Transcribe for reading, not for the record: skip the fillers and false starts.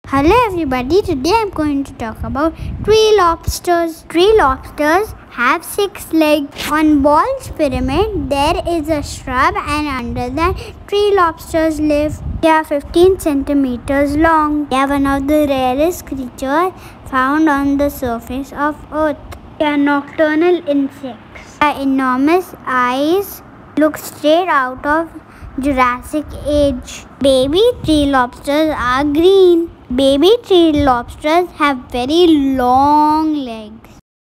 Hello everybody, today I'm going to talk about tree lobsters. Tree lobsters have 6 legs. On Ball's Pyramid, there is a shrub and under that tree lobsters live. They are 15 centimeters long. They are one of the rarest creatures found on the surface of Earth. They are nocturnal insects. Their enormous eyes look straight out of Jurassic Age. Baby tree lobsters are green. Baby tree lobsters have very long legs.